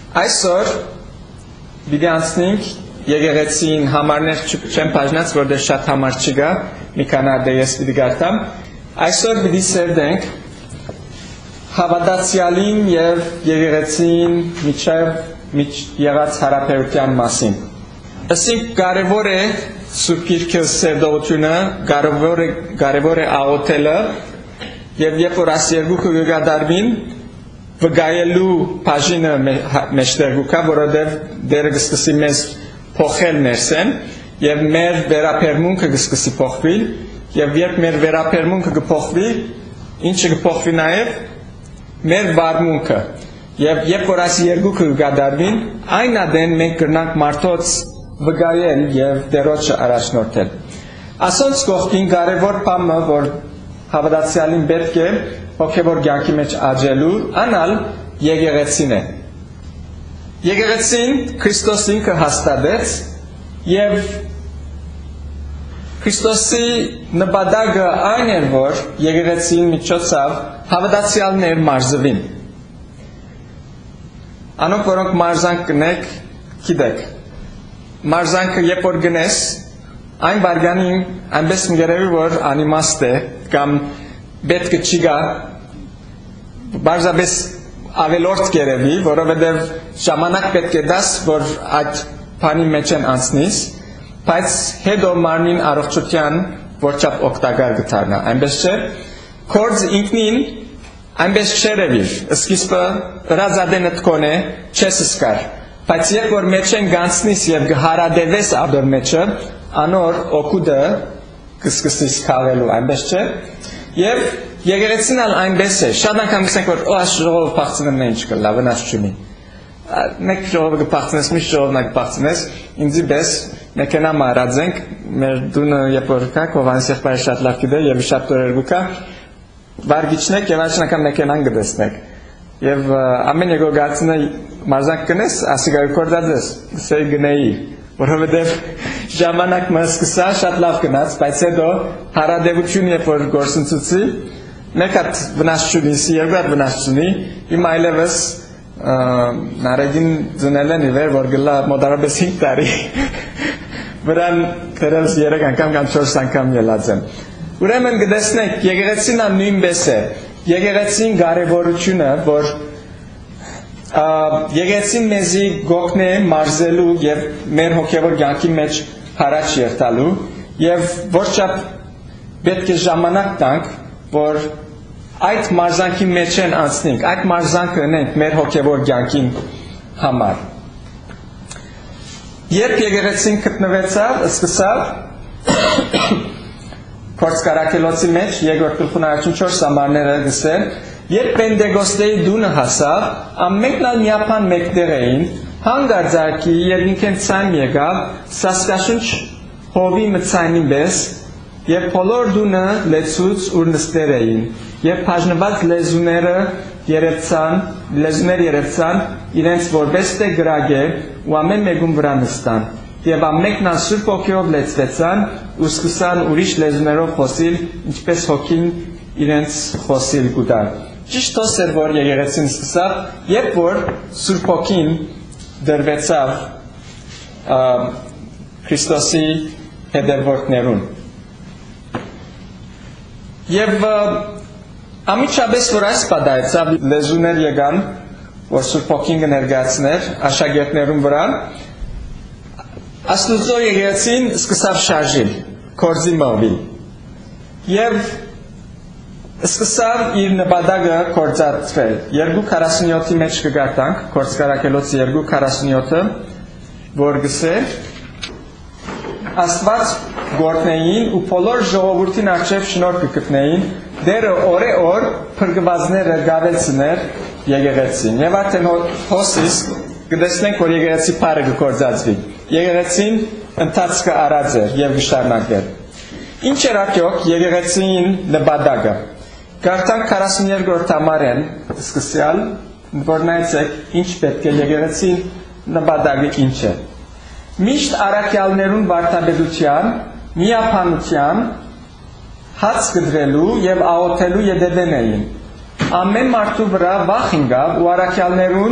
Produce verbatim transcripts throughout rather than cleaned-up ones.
Այսօր պիտի անցնենք եկեղեցին համարներ չեմ բաժնած, որտեղ շատ համար չկա, մի քանի հատ ես պիտի գարտամ։ Այսօր պիտի սերդենք հավատացյալին եւ եկեղեցին միջև եղած հարաբերության մասին։ Ասենք կարևոր է Սուրբ Գիրքը սերդողությունը, կարևոր է կարևոր է աղոթելը եւ երբ որ աս երկուքը կգադարվին վգայելու բաժինը մեջտեղ կա, որովհետև դերը կսկսի մեզ փոխել ներսեն եւ մեր վերապերմունքը կսկսի փոխվել եւ երբ մեր վերապերմունքը կփոխվի, ինչը կփոխվի նաեւ մեր վարմունքը եւ երբ որ այս երկուքը կգադարվին, այն ադեն մենք կրնանք մարդոց վգայել եւ դերոջը առաջնորդել։ Ասոնց կողքին կարևոր բանը, որ հավատացյալին պետք է հոգևոր կյանքի մեջ աճելու, անալ եկեղեցին է։ Եկեղեցին Քրիստոս ինքը հաստատեց եւ Քրիստոսի նպատակը այն էր, որ եկեղեցին միջոցով հավատացյալներ մարզվին։ Անոնք, որոնք մարզանք կնեք, գիտեք, մարզանքը երբ որ գնես, այն բարգանին այնպես մգերևի, որ անիմաստ է, կամ պետք չի գա, բարձրապես ավելորդ գերևի, որովհետև ժամանակ պետք է դաս, որ այդ բանի մեջ են անցնիս, բայց հետո մարմին առողջության որչափ օգտակար կդառնա, այնպես չէ, կորձ ինքնին այնպես չերևիր, սկիզբը հրազադենդ կոնե չես սկար, բայց երբ որ մեջ են գանցնիս եւ կհարադևես ադոր մեջը, անոր օգուտը կսկսես քաղելու, այնպես չէ, եւ եկեղեցին ալ այնպես է, շատ անգամ գսենք, որ այս ժողովը փախցնեմ ինչ կլա, վնաս չունի։ Մեկ ժողովը կփախցնես, միշտ ժողովն կփախցնես, ինձի պես մեքենա մարածենք, մեր դունը երբ որ կա, Հովհաննես եղբայրը շատ լավ գիտե եւ շատ օրերգու կա, վարգիչնեք եւ այս անգամ մեքենան կտեսնեք։ Եվ ամեն եկող գացնը մարզանք կնես, ասիկա կորդածես, սեի գնեի, որովհետև ժամանակ մը սկսա շատ լավ գնաց, բայց հետո հարադևություն երբ որ գործընծուցի, մեկ հատ վնաս չունի, երկու հատ վնաս չունի, իմ այլևս նարեգին ձնել են իվեր, որ գլա մոտարապես հինգ տարի, վրան կրելս երեք անգամ կամ չորս անգամ ելած եմ։ Ուրեմն գտեսնեք, եկեղեցին ան նույնպես է, եկեղեցին կարևորությունը, որ եկեղեցին մեզի գողն է մարզելու եւ մեր հոգեվոր կյանքի մեջ հարաճ երթալու եւ որչափ պետք է ժամանակ տանք, որ այդ մարզանքի մեջ են անցնենք, այդ մարզանքը ունենք մեր հոգեվոր կյանքին համար։ Երբ եկեղեցին գտնվեցավ, սկսավ Փորձկարակելոցի մեջ երկրորդ գլխուն առաջին չորս ամառները գսել, երբ Պենտեկոստեի դունը հասավ, ամենքն ալ միապան մեկտեղ էին, հանգարձակի եւ ինքեն ցայմ եկավ, սասկաշունչ հովի մցայնի պես, եւ բոլոր դունը լեցուց ուր նստեր էին, եւ բաժնված լեզուները երևցան, լեզուներ երևցան, իրենց որպես թե գրագե ու ամեն մեկում վրա նստան, եւ ամենքն ալ Սուրբ Հոգիով լեցվեցան ու սկսան ուրիշ լեզուներով խոսիլ, ինչպես Հոգին իրենց խոսիլ կուտար։ Ճիշտ էր, որ եկեղեցին սկսավ, երբ որ Սուրբ Հոգին դրվեցավ Քրիստոսի հետևորդներուն։ Եվ ամիջապես որ այս պատահեցավ, լեզուներ եկան, որ Սուրբ Հոգին կներկայացներ աշակերտներուն վրա, Աստուծո եկեղեցին սկսավ շարժիլ, կորձի մովիլ։ Եվ սկսավ իր նպատակը կործածվել։ երկու քառասունյոթի մեջ կգարտանք, Փորձկարակելոցի երկու քառասունյոթը, որ գսեր Աստված գործնեին ու բոլոր ժողովրդին առջև շնորհ կգտնեին, դերը օրե օր փրկվածները գավելցներ եկեղեցին։ Եվ արդեն հոսից կտեսնենք, որ եկեղեցի փառը կկործածվի։ Եկեղեցին ընթացքը արած էր եւ գշարնակվեր։ Ինչ էր արդյոք եկեղեցին նպատակը։ Գարտանք քառասուներկրորդ ամառեն սկսյալ, որ նայեցեք ինչ պետք է եկեղեցին նպատակը ինչ է։ Միշտ առաքյալներուն վարդապետության, միապանության, հաց կդրելու եւ աղոթելու ետևեն էին։ Ամեն մարդու վրա վախ ընկավ ու առաքյալներուն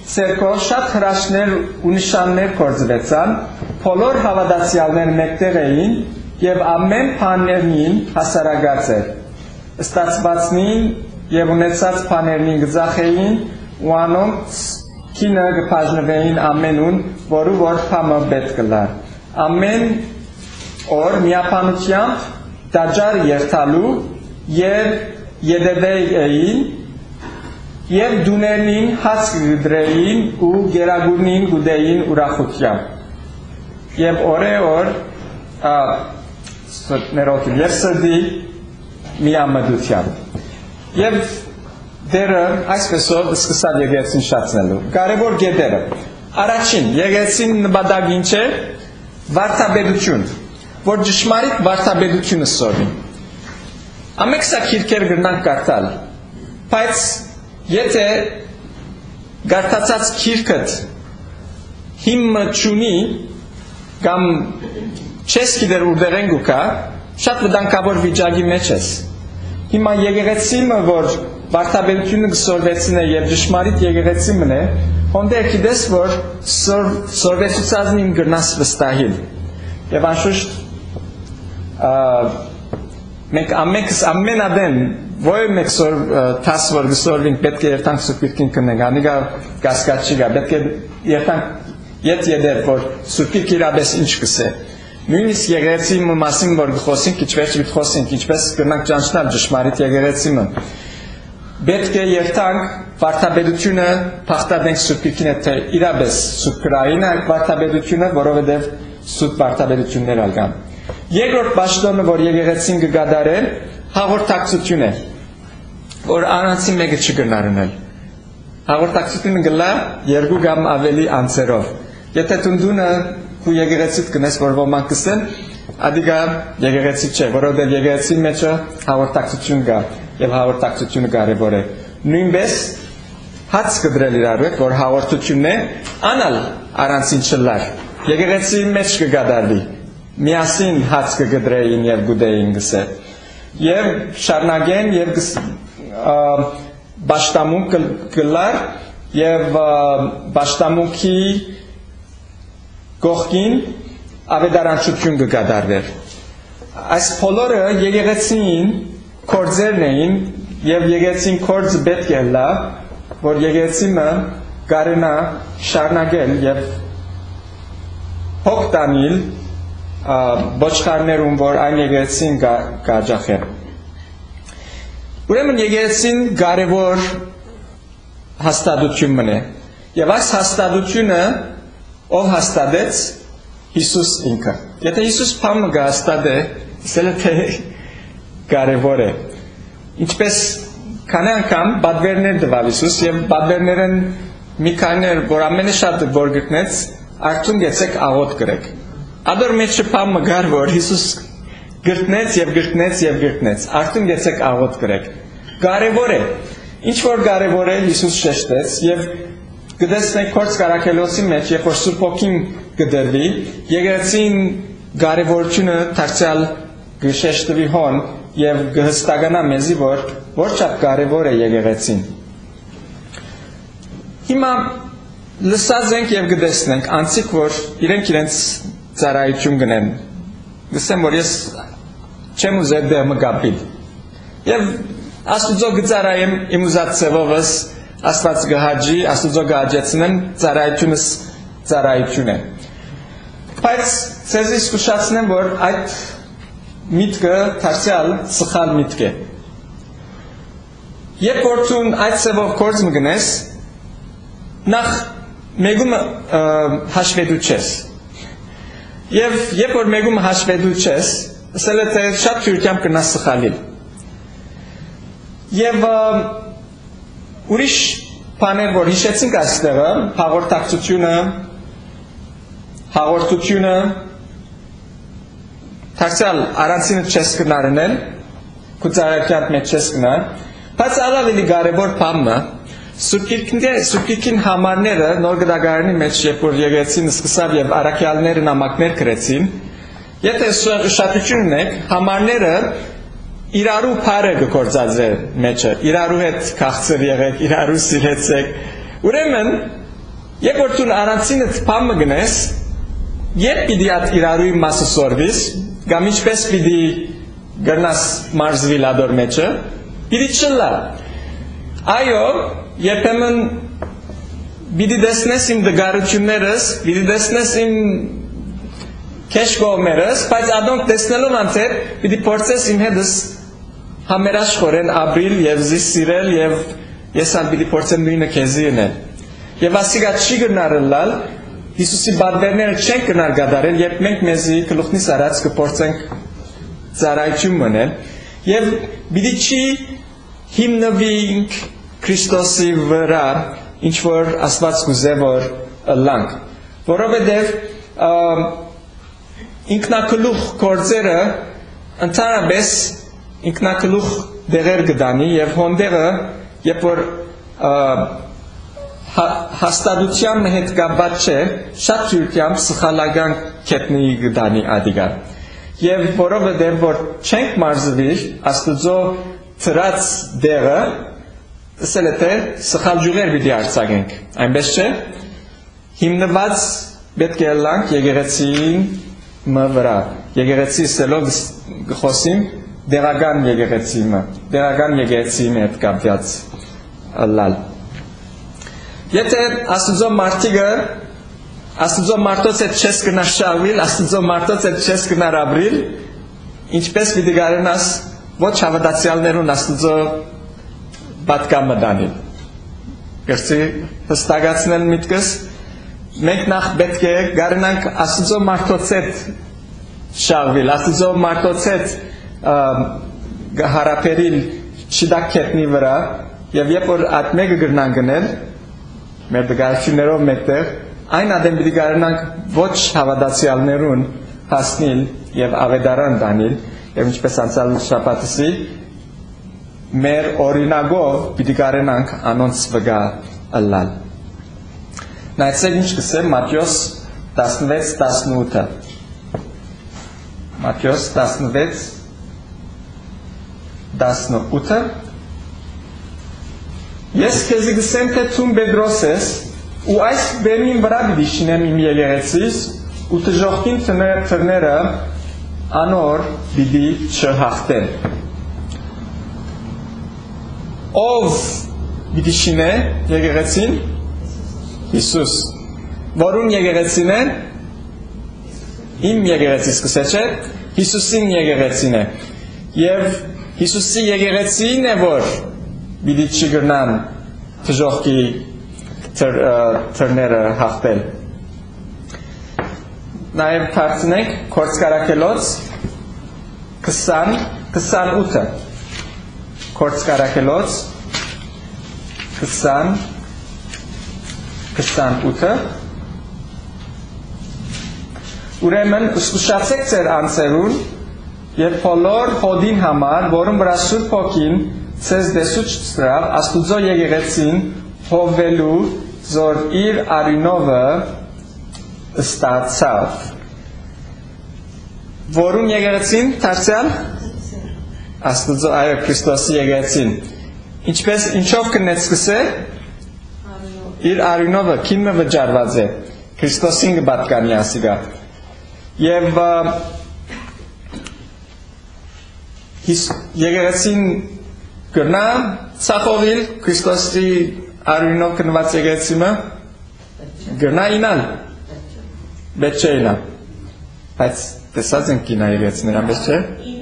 ցերկով շատ հրաշքներ ու նշաններ կործվեցան, բոլոր հավատացյալները մեկտեղ էին եւ ամեն բաներնին հասարակած էր։ Ստացվածնին եւ ունեցած բաներնին գծախեին ու անոնց քինը գբաժնվեին ամենուն, որը որ փամը պետք կլար։ Ամեն օր միապանությամբ դաջար երթալու եւ յետևեին եւ դուներնին հաց գդրեին ու գերագուրնին գուդեին ուրախությամբ եւ օրեօր ներողություն եւ սրդի միամդությամբ եւ դերը այսպեսով սկսավ եկեղեցին շացնելու կարևոր գետերը առաջին եկեղեցին նպատակին չէ վարդապետություն որ ճշմարիտ վարդապետությունը սովի ամենքսա քիրքեր գրնանք կարդալ բայց եթե գարտացած քիրքդ հիմը չունի կամ չես գիտեր ուր են գուկա շատ վտանգավոր վիճակի մեջ ես հիմա եկեղեցիմը որ վարդապետությունը գսորվեցնե եւ ճշմարիտ եկեղեցիմն է հոնդե գիտես որ սորվեցուցածին գրնաս վստահիլ եւ անշուշտ մենք ամենքս ամենադեն Voi mexor tasvor gsorving petke yertank supirkin kınne ganiga gaskatçiga petke yertank yet yeder vor supirkira bes inçkıse. Nünis yegertsim masim vor gxosin kiçveç bit xosin kiçbes kırnak canşnar jshmarit yegertsim. Petke yertank vartabedutune paxtadenk supirkin te irabes supraina vartabedutune vorovedev sut vartabedutune algan. Yegort başlonu vor yegertsim ggadaren հաղորդակցություն է, որ անանցի մեկը չգնարնել։ Հաղորդակցությունը գլա երկու կամ ավելի անձերով։ Եթե տունդունը քու եկեղեցիդ կնես, որ ոմանք կսեն, ադիգա եկեղեցի չէ, որովհետև եկեղեցի մեջը հաղորդակցություն կա եւ հաղորդակցությունը կարեւոր է։ Նույնպես հաց կդրել իրար հետ, որ հաղորդությունն է, անալ առանցին չլար։ Եկեղեցի մեջ կգադարվի։ Միասին հաց կգդրեին եւ գուդեին գսե։ Եվ շարնագեն եւ բաշտամունք կլար եւ բաշտամունքի կողքին ավետարանչություն կգադարվեր այս բոլորը եկեղեցին կորձերն էին եւ եկեղեցին կորձը պետք է լա որ եկեղեցինը կարենա շարնագել եւ հոգտանիլ Բոչխարներում որ այն եկեղեցին գաջախեն։ Ուրեմն եկեղեցին կարևոր հաստատությունն է։ Եվ այս հաստատությունը ով հաստատեց Հիսուս ինքը։ Եթե Հիսուս փամը հաստատե, սա թե կարևոր է։ Ինչպես քանի անգամ բադվերներ տվավ Հիսուս եւ բադվերներն մի քաներ որ ամենը շատ որ գտնեց, արդյոք գեցեք աղոտ գրեք։ Ադոր մեջ պամը գար որ Հիսուս գրտնեց եւ գրտնեց եւ գրտնեց արդյոք գեցեք աղոտ գրեք կարեւոր է ինչ որ կարեւոր է Հիսուս շեշտեց եւ գտեսնեք կորց կարակելոսի մեջ երբ որ Սուրբ Օքին գդրվի եկեղեցին կարեւորությունը դարձյալ գշեշտվի հոն եւ գհստականա մեզի որ որ շատ կարեւոր է եկեղեցին հիմա լսած ենք եւ գտեսնենք անցիկ որ իրենք իրենց ծառայություն գնեն գսեմ որ ես չեմ ուզել դեր մգապիլ եւ աստուծո գծարայեմ իմ ուզած ծավովս աստված գահաջի աստուծո գահաջեցնեն ծառայությունս ծառայություն է բայց ցեզի սկսացնեմ որ այդ միտքը դարձյալ սխալ միտք է երբ որ ցուն այդ ծավով կորձ մգնես նախ մեգում հաշվետու չես Եվ երբ որ մեկում հաշվետու չես, ասել է թե շատ թյուրքյամ կնաս սխալիլ։ Եվ ուրիշ բաներ որ հիշեցինք այստեղը, հաղորդակցությունը, հաղորդությունը, դարձյալ առանցինը չես կնարնել, քու ծառայության մեջ չես կնար, բայց ավելի կարևոր բանը Սուրբգիրքին համարները նոր գդագարանի մեջ երբ որ եկեղեցին սկսավ եւ առաքյալները նամակներ գրեցին, եթե շատություն ունեք, համարները իրարու փարը գործած է մեջը, իրարու հետ քաղցր եղեք, իրարու սիրեցեք։ Ուրեմն Երբ որ դու առանցինդ փամը գնես, երբ պիտի այդ իրարուի մասը սորվիս, կամ ինչպես պիտի գնաս մարզվիլ ադոր մեջը, պիտի չլա։ Այո, երբեմն պիտի դեսնես իմ դգարություններս, պիտի դեսնես իմ քեշ կողմերս, բայց ադոնք դեսնելով անցեր, պիտի փորձես իմ հետս համերաշխորեն ապրիլ եւ զիս սիրել եւ ես ալ պիտի փորձեմ նույնը քեզի ենել։ Եվ ասիգա չի գնարելալ, Հիսուսի բարբերները չեն գնար գադարել, երբ մենք մեզի գլուխնից արած կփորձենք ծառայություն մնել, եւ պիտի չի հիմնվենք Քրիստոսի վրա, ինչ որ Աստված կուզե որ ըլլանք, որովհետեւ ինքնակլուխ գործերը ընդհանրապես ինքնակլուխ դեղեր գտանի եւ հոնդերը, երբ որ հաստատության հետ կապված չէ, շատ ճյուրքյամ սխալական կետնի գտանի ադիգա։ Եվ որովհետև որ չենք մարզվիր, աստուծո ծրած դեղը, ասել է թե սխալ ջուղեր պիտի արձակենք, այնպես չէ, հիմնված պետք է ելանք եկեղեցին մը վրա, եկեղեցի սելով գխոսիմ դեղական եկեղեցի մը, դեղական եկեղեցի մը հետ կապված լալ։ Եթե աստուծո մարդիկը, աստուծո մարդոց հետ չես կնար շավիլ, աստուծո մարդոց հետ չես կնար ապրիլ, ինչպես պիտի գարենաս ոչ հավատացյալներուն աստուծո պատկամը դանիլ։ Գրծի հստակացնել միտքս, մենք նախ պետք է գարենանք աստուծո մարդոց հետ շավիլ, աստուծո մարդոց հետ հարապերիլ չդակ կետնի վրա, եւ երբ որ այդ մեկը գրնան գնել, մեր դգարություններով մեկտեղ, այն ադեմ պիտի գարենանք ոչ հավատացյալներուն հասնիլ եւ ավետարան դանել, եւ ինչպես անցյալ շաբաթսի, մեր օրինագով պիտի գարենանք անոնց վրա ըլլալ։ Նայեցեք ինչ կսեմ Մատթեոս տասնվեց տասնութը։ Մատթեոս տասնվեց տասնութը Ես քեզի գսեմ թե ցուն Պետրոս ես, ու այս բեմին վրա պիտի շինեմ իմ եկեղեցիս, ու թժողքին թռները անոր պիտի չհաղթեն։ Ով պիտի շինե եկեղեցին? Հիսուս։ Որուն եկեղեցին է? Իմ եկեղեցիս կսե չէ, Հիսուսին եկեղեցին է։ Եվ Հիսուսի եկեղեցին է որ պիտի չգրնան թժողքի թռները հաղթել։ Նաև թարցնենք Կորցկարակելոց քսանութը Կորցկարակելոց քսանութը Ուրեմն զգուշացեք ձեր անձերուն եւ բոլոր հոդին համար, որում վրա Սուրբ Հոգին ցեզ դեսուց ծրավ աստուծո եկեղեցին հովելու զոր իր արինովը ստացավ։ Որուն եկեղեցին դարձյալ աստուծո այո Քրիստոսի եկեղեցին։ Ինչպես ինչով կնեց սկսե իր արինովը քինը վճարված է Քրիստոսին կպատկանի ասիգա։ Եվ եկեղեցին Գնա ցախողիլ Քրիստոսի արինով կնված եկեղեցիմը գնա ինալ բեչեյնա բայց տեսած են կինա եկեղեցիներ ամբես չէ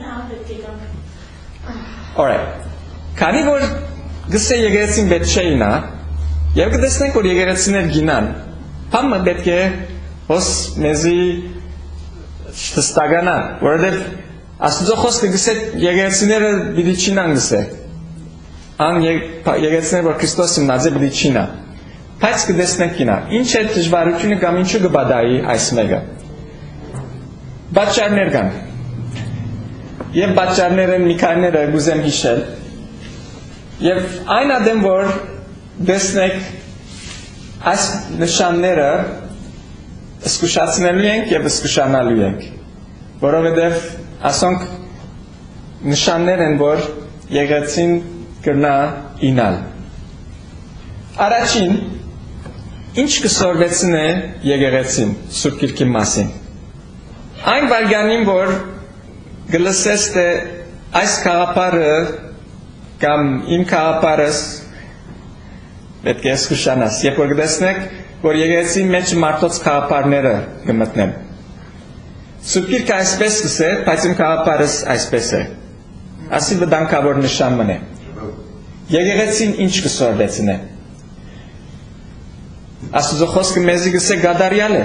Alright քանի որ գսե եկեղեցին բեչեյնա եւ կտեսնենք որ եկեղեցիներ գինան փամը պետք է հոս մեզի շտստագանա որովհետեւ աստուծո խոսքը գսե եկեղեցիները պիտի չինան գսե Ան եկեղեցիները որ Քրիստոսի մնաց է պիտի չինա բայց կտեսնենք կինա ինչ է դժվարությունը կամ ինչու կբադայի այս մեկը բաճարներ կան եւ բաճարները մի քանիները գուզեմ հիշել եւ այն ադեմ որ դեսնեք այս նշանները զգուշացնելու ենք եւ զգուշանալու ենք որովհետեւ ասոնք նշաններ են որ եկեղեցին կրնա ինալ Առաջին ինչ կսորվեցին է եկեղեցին Սուրբ Գիրքի մասին։ Այն վարգանին, որ գլսես թե այս քաղաքարը կամ իմ քաղաքարս պետք է զգուշանաս, երբ որ գտեսնեք, որ եկեղեցի մեջ մարդոց քաղաքարները կմտնեն։ Սուրբ Գիրքը այսպես կսե, բայց իմ քաղաքարս այսպես է։ Ասի վտանգավոր նշան մնե։ Եկեղեցին ինչ կսորվեցին է։ Աստուծո խոսքը մեզի գսե գադարյալ է։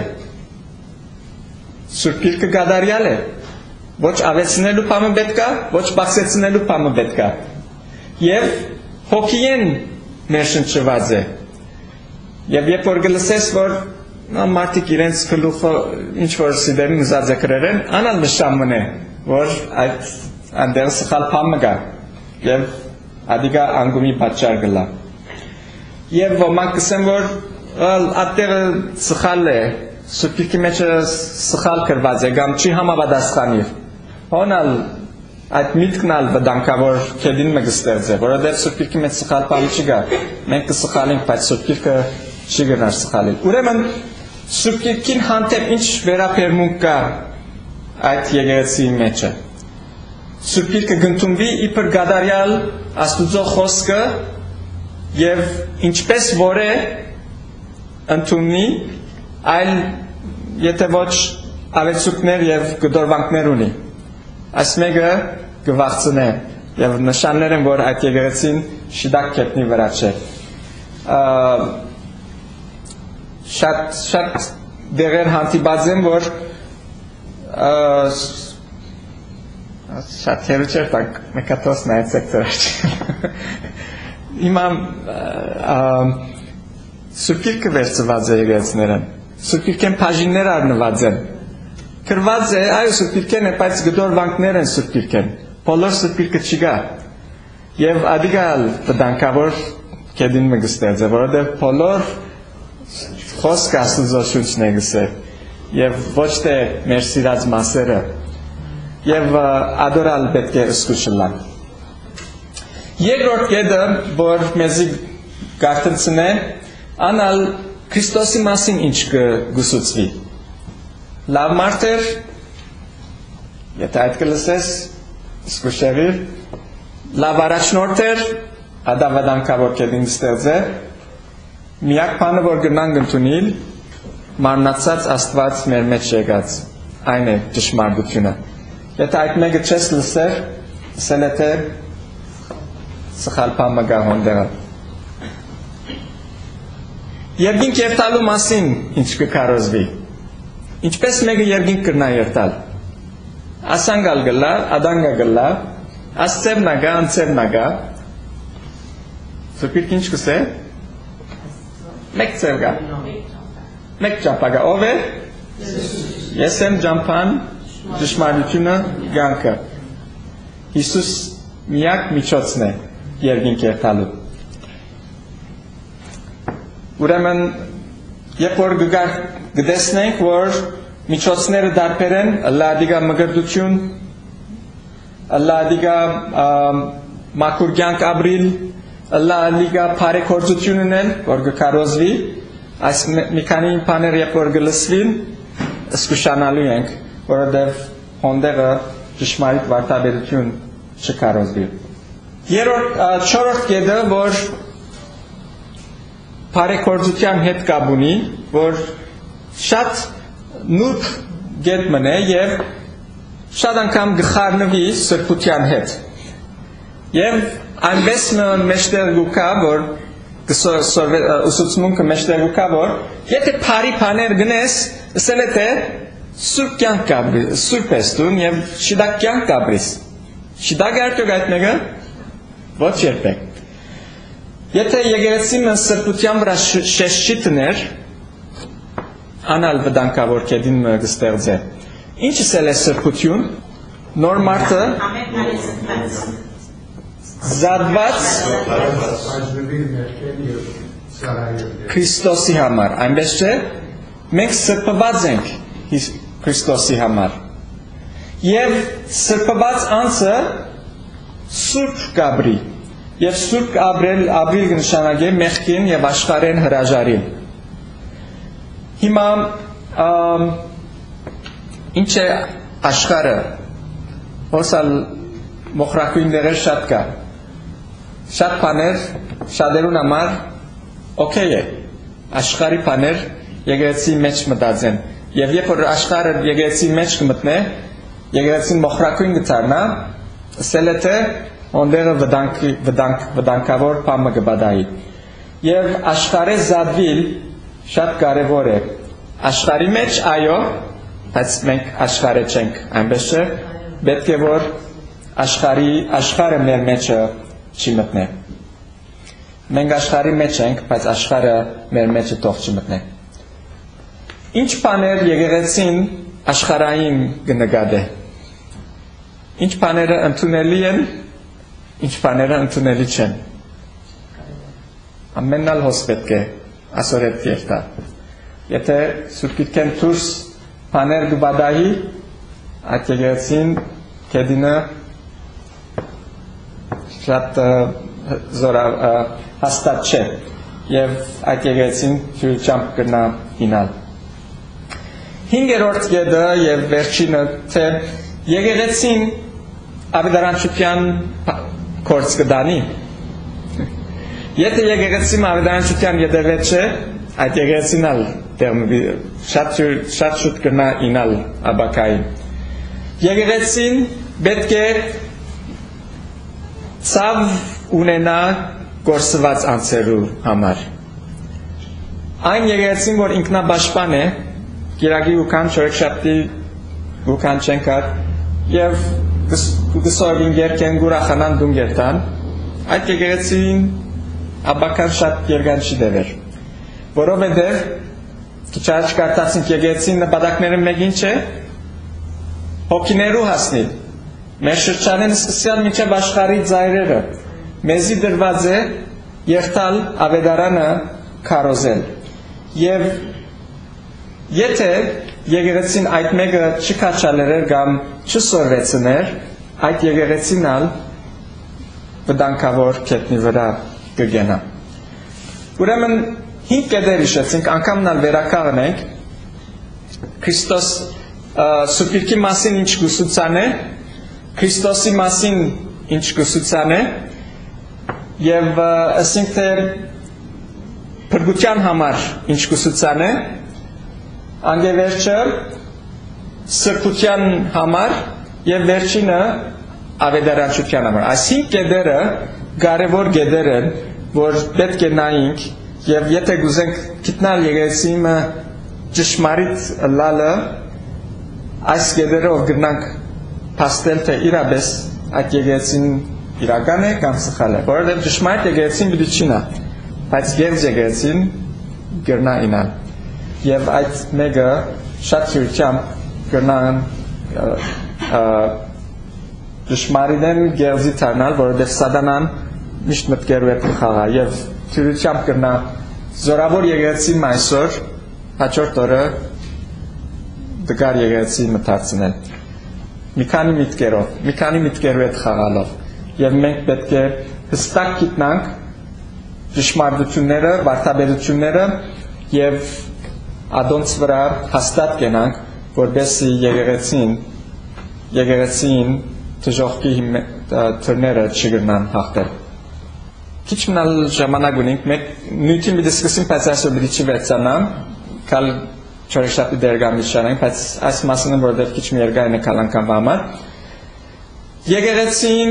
Սուրբ Գիրքը գադարյալ է։ Ոչ ավելցնելու բանը պետք է, ոչ բացեցնելու բանը պետք է։ Եվ հոգին ներշնչված է։ Եվ երբ որ գլսես, որ մարդիկ իրենց գլուխը ինչ որ սիդերին զած եկրերեն, անալ նշան մնե, որ այդ անդեր սխալ բանը կա։ Եվ ադիգա անգումի պատճառ գլա։ Եվ ոմանք կսեն, որ ատերը սխալ է, Սուրբ Գիրքի մեջ սխալ կրված է, կամ չի համապատասխանիր։ Հոնալ այդ միտքն ալ վտանգավոր քեդին մեկ ստեղծ է, որովհետև Սուրբ Գիրքի մեջ սխալ բան չկա։ Մենք կսխալենք, բայց Սուրբ Գիրքը չի գնար սխալել։ Ուրեմն Սուրբ Գիրքին հանդեպ ինչ վերաբերմունք կա այդ եկեղեցի մեջը։ Սուրբ Գիրքը գտնվի իբր գադարյալ Աստուծո խոսքը եւ ինչպես որ է ընդունի, այլ եթե ոչ ավելցուկներ եւ գդորվանքներ ունի։ Այս մեկը գվախցնե եւ նշաններ են, որ այդ եկեղեցին շիդակ կետնի վրա չէ։ Շատ շատ դերեր հանդիպած են, որ շատ հերու չէր տակ մեկատոս նայեց սեկտորը։ Հիմա Սուրբ Գիրքը վերցված է եկեղեցիներն։ Սուրբ Գիրքեն բաժիններ առնված են։ Գրված է, այո Սուրբ Գիրքեն է, բայց գդորվանքներ են Սուրբ Գիրքեն։ Բոլոր Սուրբ Գիրքը չկա։ Եվ ադիգալ վտանգավոր կեդին մեկ ստեղծ է, որովհետև բոլոր խոսքը Աստուծո շունչն է գսել։ Եվ ոչ թե մեր սիրած մասերը։ Եվ ադորալ պետք է զգուշանալ։ Երկրորդ կետը, որ մեզի գաղտնցն է, անալ Քրիստոսի մասին ինչ կգուսուցվի։ Լավ մարդ էր, եթե այդ կլսես, զգուշեղիր, լավ առաջնորդ էր, ադա վտանգավոր կետին ստեղծ է, միակ բանը, որ գնանք ընդունիլ, մարմնացած Աստված մեր մեջ եկած, այն է ճշմարտությունը։ Եթե այդ մեկը չես լսեր, ասել է թե սխալ բան մգա հոնդեղը։ Երկինք երթալու մասին ինչ կկարոզվի։ Ինչպես մեկը երկինք կրնա երթալ։ Ասանգալ գլա, ադանգա գլա, ասցև նագա, անցև նագա։ Սուրբ Գիրքը ինչ կսե։ Մեկ ծև գա։ Մեկ ճամփա գա։ Ով է։ Ես եմ ճամփան, ճշմարտությունը, կյանքը։ Հիսուս միակ միջոցն է երկինք երթալու։ Ուրեմն, երբ որ գտեսնենք, որ միջոցները դարբեր են, ըլլա ադիգա մգրդություն, ըլլա ադիգա մաքուր կյանք ապրիլ, ըլլա ադիգա բարեգործություն ունել, որ կկարոզվի, այս մի քանի բաներ երբ որ գլսվին, զգուշանալու ենք, որովհետև հոնդեղը ճշմարիտ վարդապետություն չկարոզվի։ Երրորդ, չորրորդ կետը, որ բարեգործության հետ կապ ունի, որ շատ նուրբ գետ մնե եւ շատ անգամ գխառնվի սրբության հետ։ Եվ այնպես մեջտեղ գուկա, որ ուսուցմունքը մեջտեղ գուկա, որ եթե բարի բաներ գնես, ասել է թե սուրբ կյանք կապրի, սուրբ ես դուն եւ շիդակ կյանք կապրիս։ Շիդակ արդյոք այդ մեկը ոչ երբեք։ Եթե եկեղեցին սրբության վրա շեշ չի տներ, անալ վտանգավոր կետին կստեղծ է։ Ինչս էլ է սրբություն, նոր մարդը զատված Քրիստոսի համար, այնպես չէ, մենք սրբված ենք Քրիստոսի համար։ Եվ սրբված անձը սուրբ կապրի, եւ սուրբ ապրել ապրիլ կնշանակե մեղքին եւ աշխարհեն հրաժարին։ Հիմա ինչ է աշխարհը, ոսալ մոխրակույն դերեր շատ կա, շատ բաներ, շատերուն համար օքեյ է, աշխարհի բաներ եկեղեցի մեջ մտածեն, եւ երբ որ աշխարհը եկեղեցի մեջ կմտնե, եկեղեցին մոխրակույն կդառնա, ասել է թե ոնդերը վտանգ վտանգ վտանգավոր բան կբադայի, եւ աշխարհը զադվիլ շատ կարևոր է, աշխարհի մեջ այո, բայց մենք աշխարհը չենք, այնպես չէ, պետք է որ աշխարհի աշխարհը մեր մեջը չի մտնե, մենք աշխարհի մեջ ենք, բայց աշխարհը մեր մեջը թող չի մտնե, ինչ բաներ եկեղեցին աշխարհային կնկատե, ինչ բաները ընդունելի են, ինչ բաները ընդունելի չեն, ամենալ հոս պետք է ասորետ երթա, եթե սուպիտքեն դուրս բաներ կբադայի, այդ եկեղեցին կեդինը շատ զորա հաստատ չէ, եւ այդ եկեղեցին ճյուրճամբ կնա ինալ։ Հինգերորդ գեդը եւ վերջինը թե եկեղեցին ավետարանչության կորց կդանի։ Եթե եկեղեցին ավետարանչության յետևet չէ, այդ եկեղեցին ալ շատ շատ շուտ կնա ինալ աբակային։ Եկեղեցին պետք է ցավ ունենա գործված անձերու համար։ Այն եկեղեցին, որ ինքնաբաշխման է, Կիրակի ուքան չորեքշաբթի ուքան չեն կար եւ գսորին գերքեն գուրախանան դուն գերտան այդ եկեղեցին աբական շատ երգանչի դեր որովհետեւ քիչ առաջ կարդացինք եկեղեցին նպատակները մեկին չէ հոգիներու հասնել մեր շրջանեն սկսյալ միջև աշխարհի ծայրերը մեզի դրված է երթալ ավետարանը քարոզել եւ Եթե եկեղեցին այդ մեկը չքաչալերեր կամ չսորվեցներ, այդ եկեղեցին ալ վտանգավոր կետնի վրա կգենա։ Ուրեմն հինգ կետեր իշեցինք, անգամն ալ վերականգնենք, Քրիստոս սուպիրքի մասին ինչ գուսուցան է, Քրիստոսի մասին ինչ գուսուցան է, եւ ասենք թե փրկության համար ինչ գուսուցան է, Անգևերջը սրբության համար եւ վերջինը ավետարանչության համար։ Այսինքն գեդերը կարևոր գեդեր են, որ պետք է նայենք եւ եթե գուզենք գտնալ եկեղեցիմը ճշմարիտ լալը, այս գեդերով գնանք փաստել թե իրապես այդ եկեղեցին իրական է կամ սխալ է։ Որովհետեւ ճշմարիտ եկեղեցին պիտի չնա, բայց գերձ եկեղեցին գրնա ինալ։ Եվ այդ մեկը շատ հյուրությամբ կրնան դժմարին գերզի թարնալ, որովհետև սատանան միշտ մտքերու հետ կխաղա եւ հյուրությամբ կրնա զորավոր եկեղեցին այսօր հաջորդ օրը դգար եկեղեցի մտածնել մի քանի միտքերով, մի քանի միտքերու հետ խաղալով եւ մենք պետք է հստակ գիտնանք դժմարությունները, վարդապետությունները եւ Ադոնց վրա հաստատ կենանք, որբեսի եկեղեցին, եկեղեցին թժողքի թրները չգրնան հաղթել։ Քիչ մնալ ժամանակ ունենք, մենք նույնին մի դիսկուսին բայց այսօր բիդի չի վերցանամ, կալ չորեքշաբթի դերգամի շանենք, բայց այս մասն որովհետև քիչ մի երկայն է կալ անգամ համար։ Եկեղեցին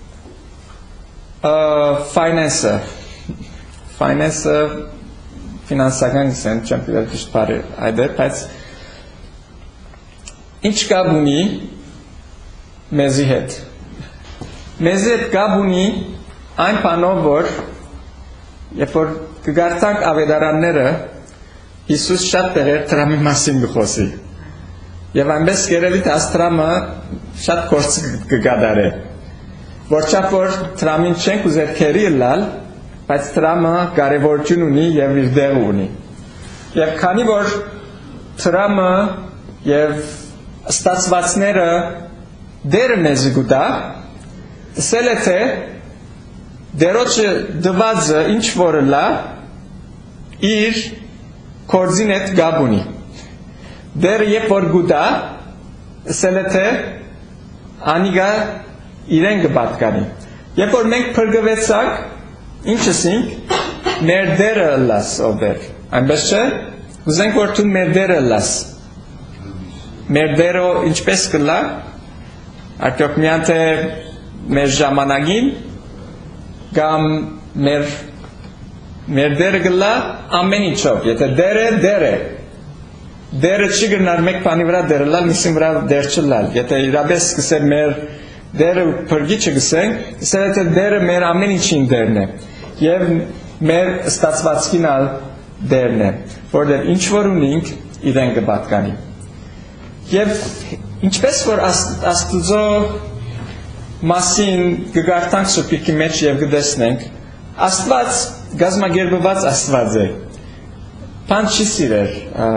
finance-ը, finance-ը ֆինանսական գսեն, չեմ պիտել կիշտ բարի այդ է, բայց ինչ կապ ունի մեզի հետ։ Մեզի հետ կապ ունի այն բանով, որ երբ որ կգարտանք ավետարանները, Հիսուս շատ տեղեր տրամի մասին գխոսի։ Եվ այնպես կերելի թե աստրամը շատ կորց կգադար է։ Որ չապ որ տրամին չենք ուզեր կերի լալ, բայց տրամը կարևորություն ունի եւ իր դեր ունի։ Եվ քանի որ տրամը եւ ստացվածները դերը մեզ գուտա, ասել է թե դերոջը դվածը ինչ որը լա իր կորձին հետ գաբ ունի։ Դեր երբ որ գուտա, ասել է թե անիգա իրեն կպատկանի։ Երբ որ մենք փրկվեցանք, ինչ ասինք, մեր դերը ըլլաս ով դեր։ Այնպես չէ, ուզենք որ դու մեր դերը ըլլաս։ Մեր դերը ինչպես կլա, արդյոք միայն թե մեր ժամանակին, կամ մեր մեր դերը կլա ամեն ինչով, եթե դերը դերը, դերը չի գրնար մեկ բանի վրա դերը լալ, միսին վրա դեր չլալ, եթե իրապես կսեր մեր դերը փրկիչը գսենք, ասել է թե դերը մեր ամեն ինչին դերն է եւ մեր ստացվածքին ալ դերն է, որտեղ ինչ որ ունենք իրեն կպատկանի։ Եվ ինչպես որ Աստուծո մասին կգարտանք սուպիկի մեջ եւ կդեսնենք, Աստված գազմագերբված Աստված է։ Բան չի սիրեր,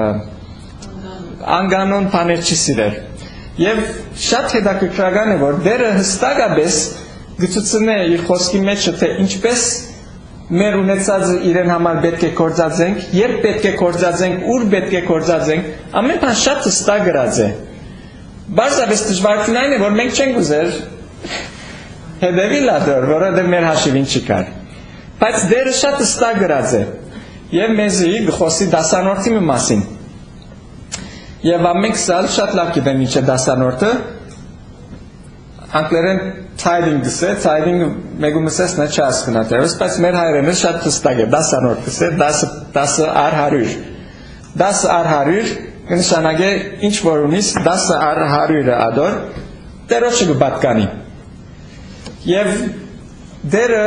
անգանոն բաներ չի սիրեր։ Եվ շատ հետաքրքրական է, որ դերը հստակապես գծուցնե իր խոսքի մեջ, թե ինչպես մեր ունեցածը իրեն համար պետք է կործածենք, երբ պետք է կործածենք, ուր պետք է կործածենք, ամեն բան շատ հստակ գրած է։ Բարձրապես դժվարությունն այն է, որ մենք չենք ուզեր հետևել ադոր, որովհետև մեր հաշիվին չկար։ Բայց դերը շատ հստակ գրած է։ Եվ մեզի գխոսի դասանորդի մասին։ Եվ ամենք սալ շատ լավ գիտեմ ինչ է դասանորդը, անգլերեն tithing գսե, tithing մեգում ասես նա չասկնա տևս, բայց մեր հայրենը շատ հստակ է, դասանորդ գսե, դասը առ հարյուր։ Դասը առ հարյուր կնշանագե ինչ որ ունիս, դասը առ հարյուրը ադոր, տերոջը կպատկանի։ Եվ դերը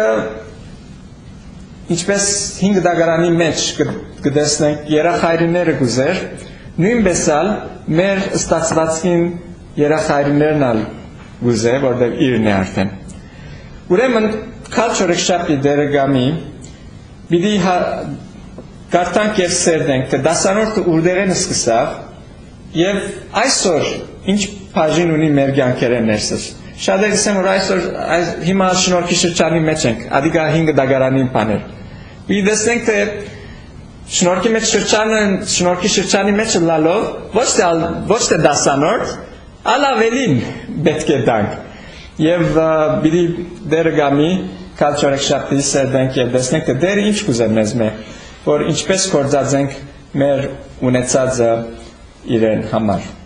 ինչպես հինգ դագարանի մեջ կդեսնենք երախայրիները գուզեր, նույնպես ալ մեր ստացվածքին երախայրիներն ալ գուզե, որտեղ իրն է արդեն։ Ուրեմն culture շապի դերը գամի, պիտի գարտանք եւ սերդենք, թե դասանորդը ուրդեղեն սկսավ, եւ այսօր ինչ բաժին ունի մեր կյանքերեն ներսս։ Շատ է գսեմ, որ այսօր հիմա շնորհքի շրջանի մեջ ենք, ադիգա հինգ դագարանին բաներ։ Պիտի տեսնենք, թե շնորհքի մեջ շրջանը, շնորհքի շրջանի մեջ լալով, ոչ թե ոչ թե դասանորդ, ալ ավելին պետք է դանք։ Եվ պիտի դերը գամի culture շապի սերդենք եւ տեսնենք, թե դերը ինչ կուզե մեզ մե, որ ինչպես կործածենք մեր ունեցածը իրեն համար։